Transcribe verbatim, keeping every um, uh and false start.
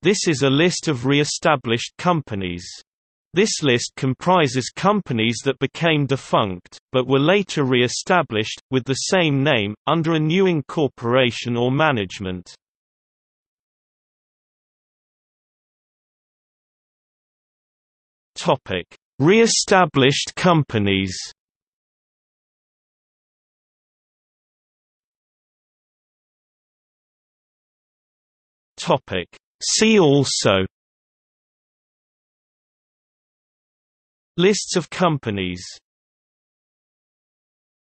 This is a list of re-established companies. This list comprises companies that became defunct, but were later re-established, with the same name, under a new incorporation or management. Re-established companies. See also: Lists of companies.